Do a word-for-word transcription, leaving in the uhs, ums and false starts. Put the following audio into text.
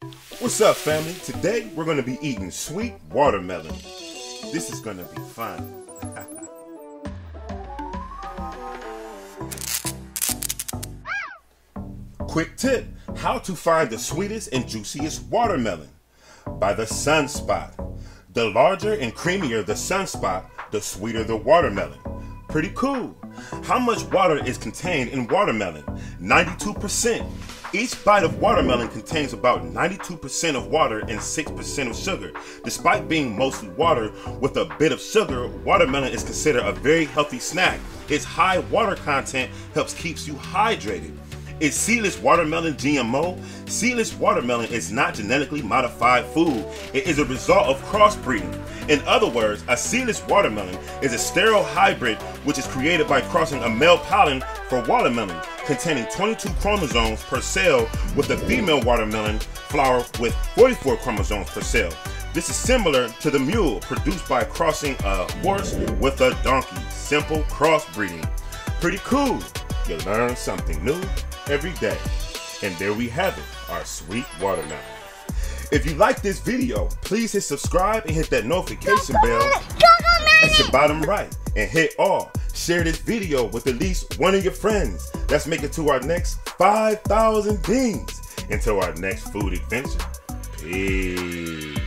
What's up, family? Today we're going to be eating sweet watermelon. This is going to be fun. Quick tip: how to find the sweetest and juiciest watermelon. By the sunspot. The larger and creamier the sunspot, the sweeter the watermelon. Pretty cool. How much water is contained in watermelon? ninety-two percent. Each bite of watermelon contains about ninety-two percent of water and six percent of sugar. Despite being mostly water with a bit of sugar, watermelon is considered a very healthy snack. Its high water content helps keeps you hydrated. Is seedless watermelon G M O? Seedless watermelon is not genetically modified food. It is a result of crossbreeding. In other words, a seedless watermelon is a sterile hybrid which is created by crossing a male pollen for watermelon containing twenty-two chromosomes per cell with a female watermelon flower with forty-four chromosomes per cell. This is similar to the mule produced by crossing a horse with a donkey. Simple crossbreeding. Pretty cool. You learn something new every day. And there we have it, our sweet watermelon. If you like this video, please hit subscribe and hit that notification bell at your bottom right. And hit all. Share this video with at least one of your friends. Let's make it to our next five thousand beans. Until our next food adventure. Peace.